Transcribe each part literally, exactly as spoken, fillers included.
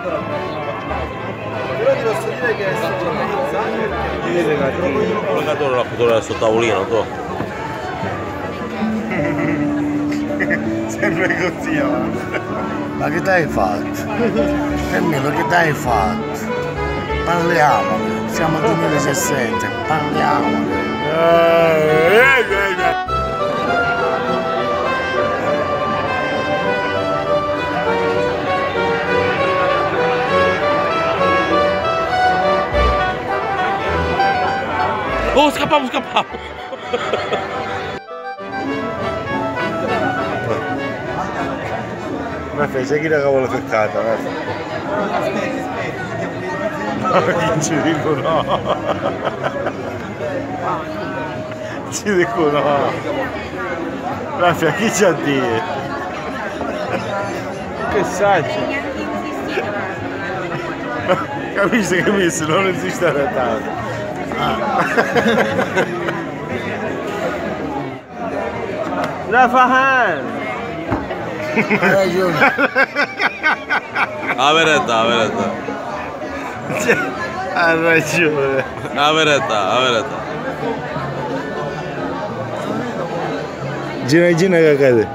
Però ti posso dire che sto organizzando perché il collegatore la foto sul tavolino, tu. sempre così, Ma che t'hai fatto? Carmelo, che t'hai fatto? Parliamo, siamo nel duemiladiciassette, parliamo. Oh, scappiamo, scappiamo! Ma fai, sai chi la cavola peccata? No, chi ci dico no? Ci dico no. Raffia, chi c'ha a dire? Che saggio? Capisci che mi non esiste retato? La Fahan! Hai ragione. La verità, la verità. Ha ragione. La verità, la verità. Gira gira che cade.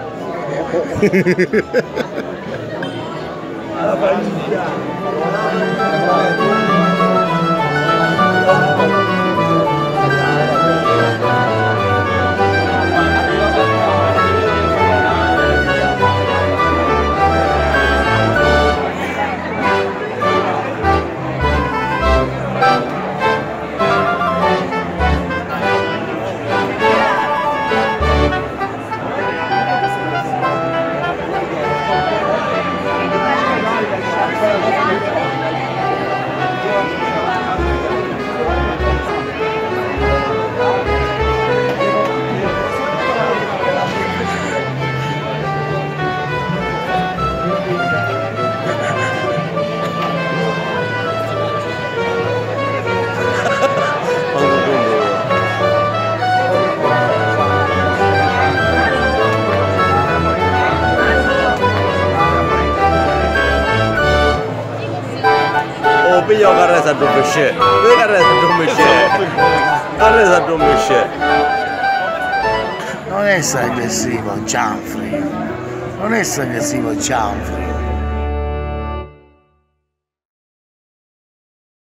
Oh, piglia la carretta a dove c'è. La carretta a dove c'è. La carretta a dove c'è. Non essere aggressivo, Gianfri. Non essere aggressivo, Gianfri.